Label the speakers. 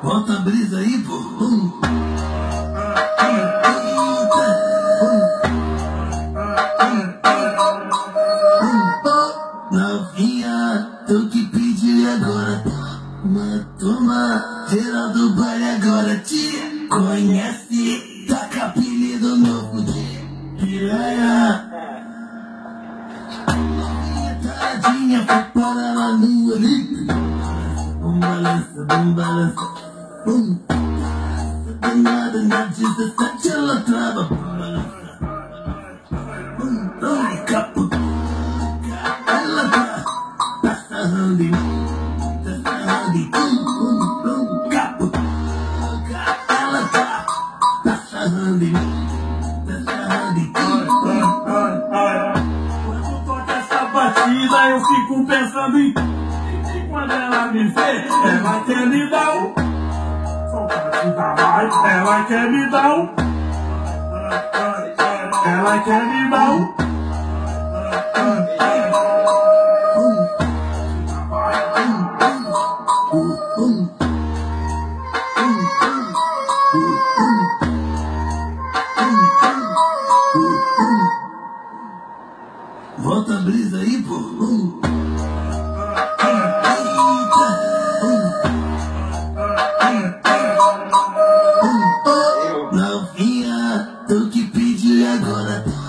Speaker 1: Bota a brisa aí, pô. Novinha, tu que pediu agora. Toma, geral do baile agora. Te conhece, tá com apelido novo de piranha. Tadinha, foi para lá no Olímpio. Balança, balança. Danada na 17 ela trava. Capo. Ela tá sarrando em mim. Tá sarrando em capo. Ela tá sarrando em mim. Tá sarrando em
Speaker 2: quando toca essa batida eu fico pensando em e quando ela me vê, ela quer me dar um. Só batida vai, ela quer me dar um. Ela quer me dar um.
Speaker 1: Bota a brisa aí, pô. Novinha, tu que pediu agora.